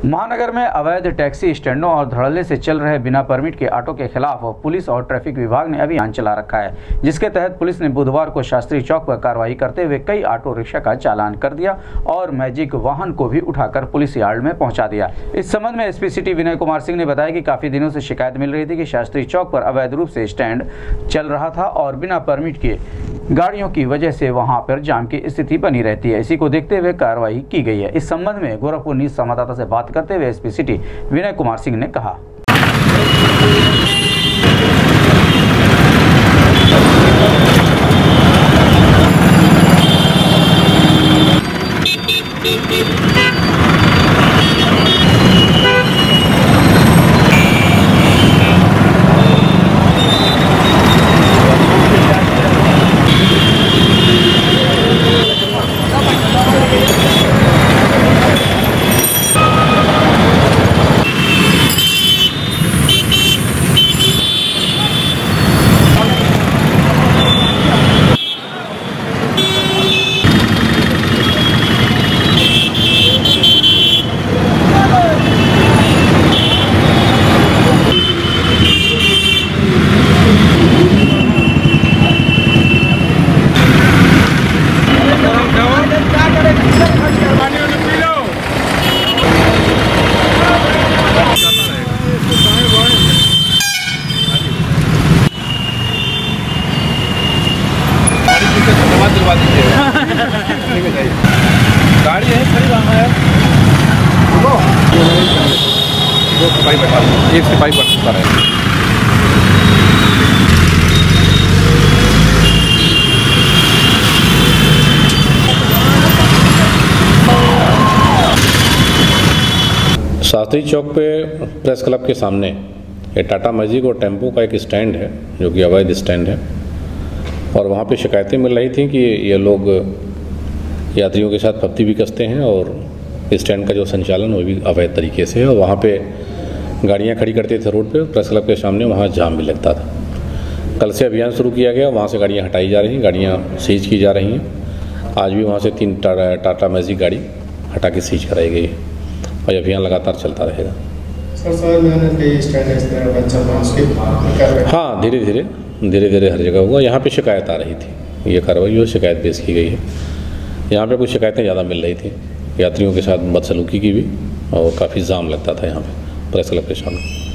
महानगर में अवैध टैक्सी स्टैंडों और धड़ल्ले से चल रहे बिना परमिट के ऑटो के खिलाफ पुलिस और ट्रैफिक विभाग ने अभियान चला रखा है, जिसके तहत पुलिस ने बुधवार को शास्त्री चौक पर कार्रवाई करते हुए कई ऑटो रिक्शा का चालान कर दिया और मैजिक वाहन को भी उठाकर पुलिस यार्ड में पहुंचा दिया। इस संबंध में एसपी सिटी विनय कुमार सिंह ने बताया कि काफी दिनों से शिकायत मिल रही थी कि शास्त्री चौक पर अवैध रूप से स्टैंड चल रहा था और बिना परमिट के गाड़ियों की वजह से वहां पर जाम की स्थिति बनी रहती है। इसी को देखते हुए कार्रवाई की गई है। इस संबंध में गोरखपुर न्यूज संवाददाता से बात करते हुए एसपी सिटी विनय कुमार सिंह ने कहा। गाड़ी है खड़ी वहाँ है, दो सिपाही बैठा है, एक सिपाही बैठा है। शास्त्री चौक पे प्रेस क्लब के सामने ये टाटा मैजिक और टेम्पो का एक स्टैंड है जो कि अवैध स्टैंड है और वहाँ पे शिकायतें मिल रही थी कि ये लोग यात्रियों के साथ फफ्ती भी कसते हैं और स्टैंड का जो संचालन वो भी अवैध तरीके से है और वहाँ पे गाड़ियाँ खड़ी करते थे रोड पे। प्रेस क्लब के सामने वहाँ जाम भी लगता था। कल से अभियान शुरू किया गया, वहाँ से गाड़ियाँ हटाई जा रही हैं, गाड़ियाँ सीज की जा रही हैं। आज भी वहाँ से 3 टाटा मैजिक गाड़ी हटा के सीज कराई गई है और अभियान लगातार चलता रहेगा। हाँ, धीरे धीरे हर जगह हुआ। यहाँ पे शिकायत आ रही थी, ये कार्रवाई और शिकायत पेश की गई है। यहाँ पे कुछ शिकायतें ज़्यादा मिल रही थी यात्रियों के साथ बदसलूकी की भी और काफ़ी जाम लगता था यहाँ पे प्रेस क्लब के सामने।